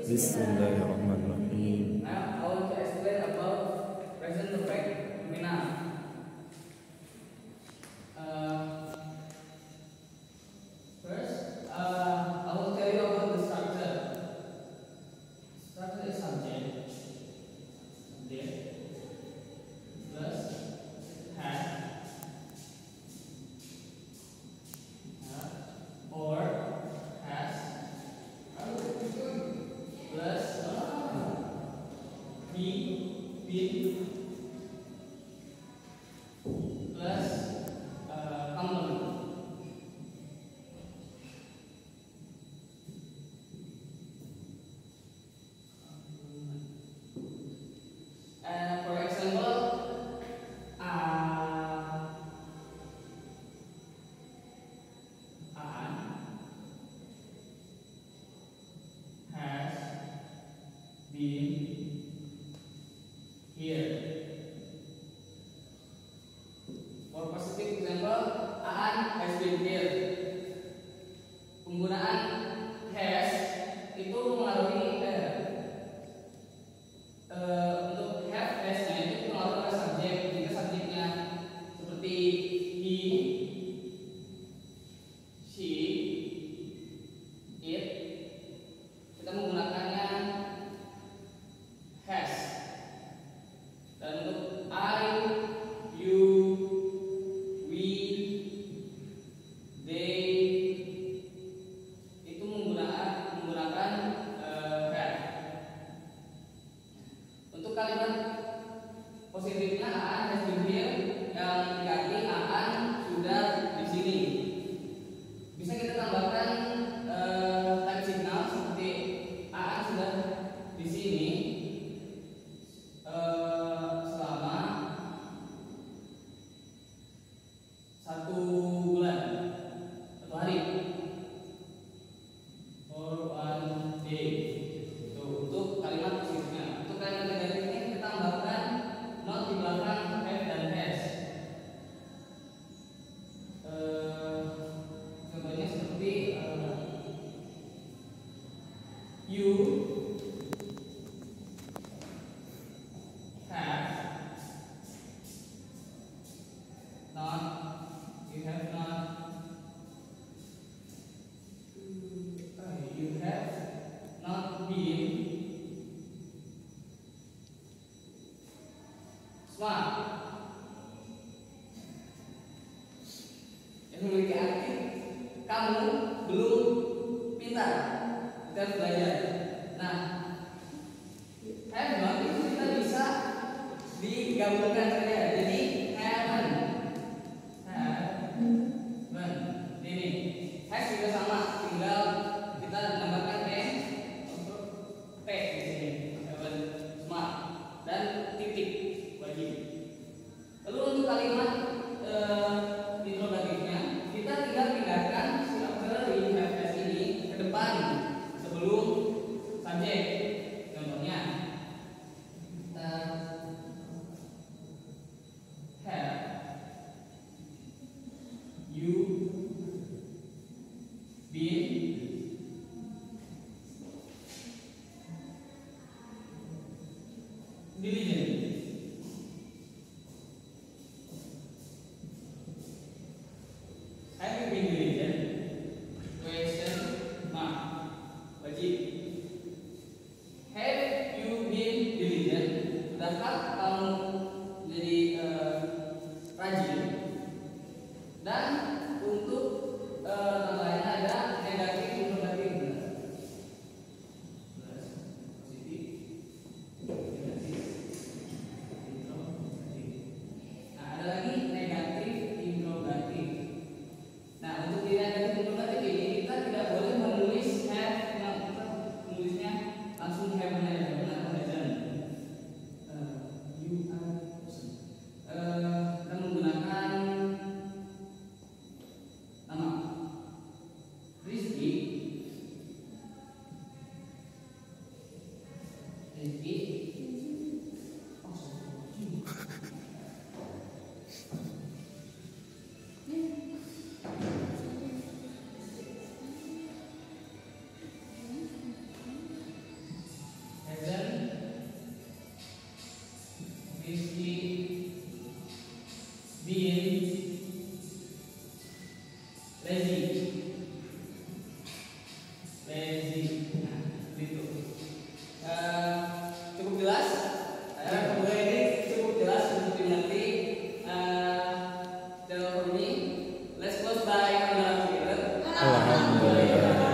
Bismillahirrahmanirrahim. Now I want to explain about present perfect nominal. First, I will tell you about the structure. Structure is subject plus has or has plus been plus complement. For example, Aan has been here. For positive example, Aan has been here. Penggunaan has itu mengaruhi untuk have has-nya itu pengaruh pada subjek. Jika subjeknya seperti he, she, it, kita menggunakannya has. Dan untuk I, you, we, they itu menggunakan have. Untuk kalimat positifnya Aan has been here, yang diganti Aan sudah di sini. Bisa kita tambahkan type signal seperti Aan sudah di sini selama 1 bulan, 1 hari, or 1 day. Itu untuk kalimat positifnya. Untuk kalimat negatifnya kita tambahkan not di belakang have dan has. Contohnya seperti you have not, you have not, you have not been smart. Yang memiliki arti kamu belum pintar, kita harus belajar. Nah, have not itu kita bisa digabungkan saja. Jadi haven't, ini has juga sama, tinggal kita menambahkan untuk t di sini, haven't smart dan titik wajib. Lalu untuk kalimat interrogatifnya kita tinggal pindahkan si auxiliary have has ini ke depan sebelum subjek. Lazy. Nah, gitu. Cukup jelas? Kemudian ini cukup jelas untuk dimengerti. That's all for me. Let's close by Alhamdulillah together. Alhamdulillah.